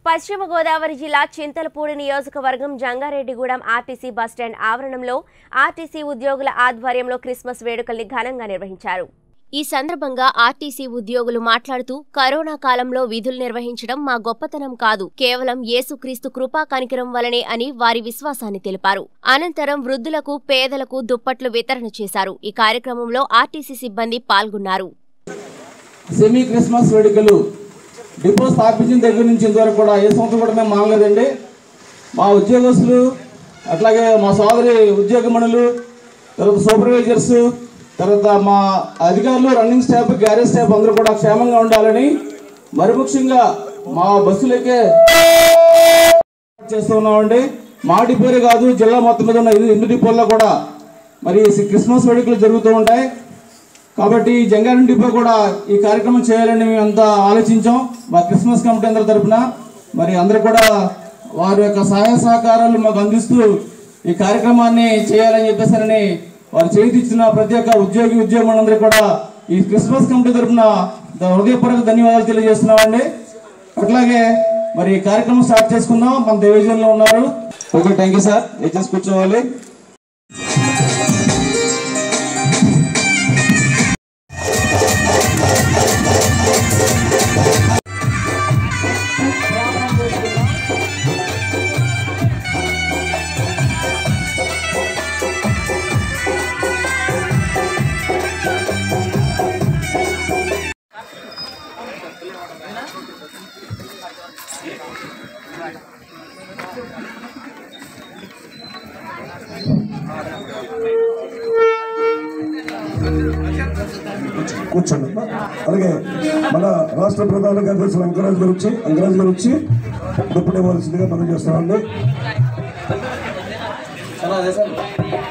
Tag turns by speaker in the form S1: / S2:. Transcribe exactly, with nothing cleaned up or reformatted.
S1: పశ్చిమ గోదావరి జిల్లా చింతలపూడి నియోజకవర్గం జంగారెడ్డిగూడెం ఆర్టీసీ బస్టాండ్ ఆవరణంలో ఆర్టీసీ ఉద్యోగుల ఆధ్వర్యంలో క్రిస్మస్ వేడుకల్ని ఘనంగా నిర్వహించారు. ఈ సందర్భంగా ఆర్టీసీ ఉద్యోగులు మాట్లాడుతూ కరోనా కాలంలో విధులు నిర్వహించడం మా గొప్పతనం కాదు, కేవలం యేసుక్రీస్తు కృపా కనికరం వలనే అని వారి విశ్వాసాన్ని తెలిపారు. అనంతరం వృద్ధులకు, పేదలకు దుప్పట్లు వితరణ చేశారు. ఈ కార్యక్రమంలో ఆర్టీసీ సిబ్బంది పాల్గొన్నారు.
S2: సెమీ క్రిస్మస్ వేడుకలు డిపో స్థాపించిన దగ్గర నుంచి ఇంతవరకు కూడా ఏ సంవత్సరం కూడా మేము మానలేదండి. మా ఉద్యోగస్తులు అట్లాగే మా సోదరి ఉద్యోగమణులు, తర్వాత సూపర్వైజర్స్, తర్వాత మా అధికారులు, రన్నింగ్ స్టాఫ్, గ్యారేజ్ స్టాఫ్ అందరూ కూడా క్షేమంగా ఉండాలని, మరి ముఖ్యంగా మా బస్సులకే చేస్తున్నామండి. మా డిపోలే కాదు, జిల్లా మొత్తం మీద ఉన్న ఎన్ని డిపోల్లో కూడా మరి క్రిస్మస్ వేడుకలు జరుగుతూ ఉంటాయి. కాబట్టి జంగారెడ్డి డిపో కూడా ఈ కార్యక్రమం చేయాలని మేము అంతా ఆలోచించాం. మా క్రిస్మస్ కమిటీ అందరి తరఫున మరి అందరూ కూడా వారి యొక్క సహాయ సహకారాలు మాకు అందిస్తూ ఈ కార్యక్రమాన్ని చేయాలని చెప్పేసరని వారు చేతిచ్చిన ప్రతి ఒక్క ఉద్యోగి ఉద్యోగులందరూ కూడా ఈ క్రిస్మస్ కమిటీ తరఫున హృదయపూర్వక ధన్యవాదాలు తెలియజేస్తున్నామండి. అట్లాగే మరి ఈ కార్యక్రమం స్టార్ట్ చేసుకుందాం. మన డివిజన్లో ఉన్నారు. Okay, thank you sir. HS కూర్చోవాలి.
S3: కూర్చోండి. అలాగే మన రాష్ట్ర ప్రధాన కార్యదర్శి అంకరాజ్ గారు వచ్చి అంకరాజ్ గారు వచ్చి డిప్యూటీ ఇవ్వాల్సిందిగా మనం చేస్తామండి.